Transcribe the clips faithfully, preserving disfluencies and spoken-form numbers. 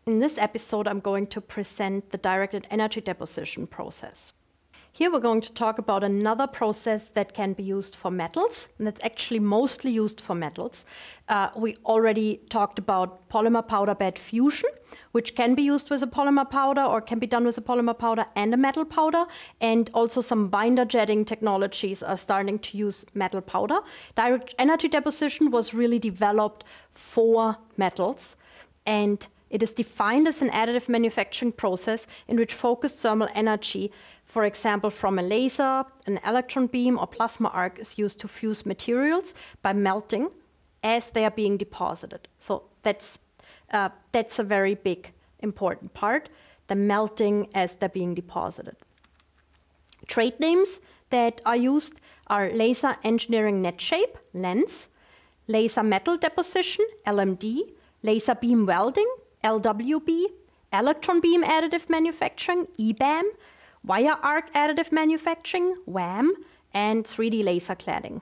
In this episode, I'm going to present the directed energy deposition process. Here we're going to talk about another process that can be used for metals, and that's actually mostly used for metals. Uh, we already talked about polymer powder bed fusion, which can be used with a polymer powder or can be done with a polymer powder and a metal powder, and also some binder jetting technologies are starting to use metal powder. Direct energy deposition was really developed for metals, and it is defined as an additive manufacturing process in which focused thermal energy, for example, from a laser, an electron beam, or plasma arc, is used to fuse materials by melting as they are being deposited. So that's, uh, that's a very big, important part, the melting as they're being deposited. Trade names that are used are laser engineering net shape, lens, laser metal deposition, L M D, laser beam welding, L W B, electron beam additive manufacturing, E B A M, wire arc additive manufacturing, W A M, and three D laser cladding.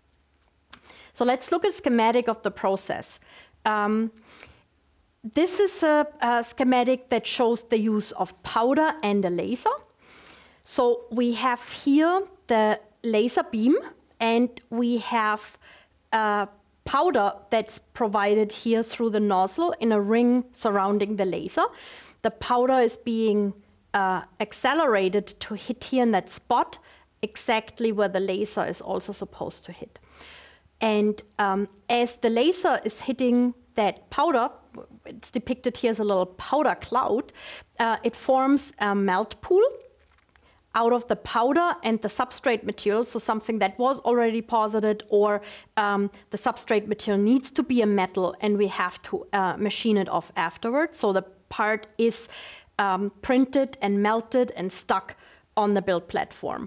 So let's look at a schematic of the process. Um, this is a, a schematic that shows the use of powder and a laser. So we have here the laser beam, and we have uh, powder that's provided here through the nozzle in a ring surrounding the laser. The powder is being uh, accelerated to hit here in that spot, exactly where the laser is also supposed to hit. And um, as the laser is hitting that powder, it's depicted here as a little powder cloud, uh, it forms a melt pool out of the powder and the substrate material, so something that was already deposited, or um, the substrate material needs to be a metal and we have to uh, machine it off afterwards. So the part is um, printed and melted and stuck on the build platform.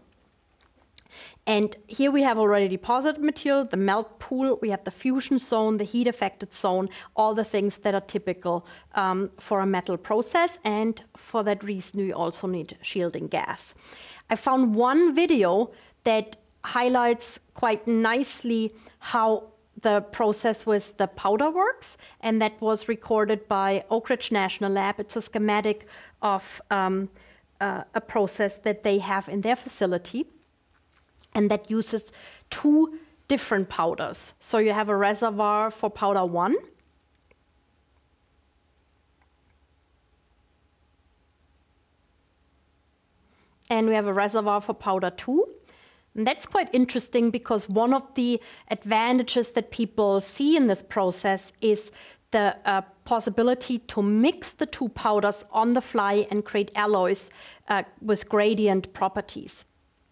And here we have already deposited material, the melt pool, we have the fusion zone, the heat affected zone, all the things that are typical um, for a metal process, and for that reason we also need shielding gas. I found one video that highlights quite nicely how the process with the powder works, and that was recorded by Oak Ridge National Lab. It's a schematic of um, uh, a process that they have in their facility, and that uses two different powders. So you have a reservoir for powder one, and we have a reservoir for powder two. And that's quite interesting because one of the advantages that people see in this process is the uh, possibility to mix the two powders on the fly and create alloys uh, with gradient properties.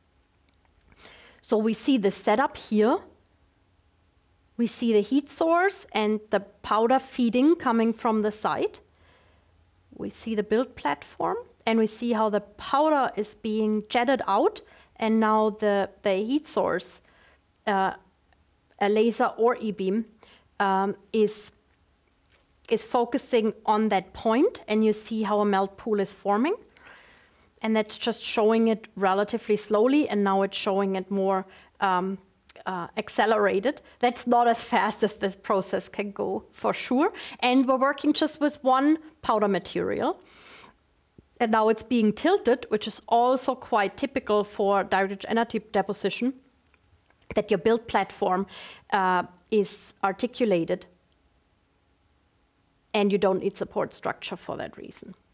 So we see the setup here. We see the heat source and the powder feeding coming from the side. We see the build platform, and we see how the powder is being jetted out, and now the, the heat source, uh, a laser or E-beam, um, is, is focusing on that point, and you see how a melt pool is forming. And that's just showing it relatively slowly, and now it's showing it more um, uh, accelerated. That's not as fast as this process can go, for sure. And we're working just with one powder material. And now it's being tilted, which is also quite typical for directed energy deposition, that your build platform uh, is articulated, and you don't need support structure for that reason.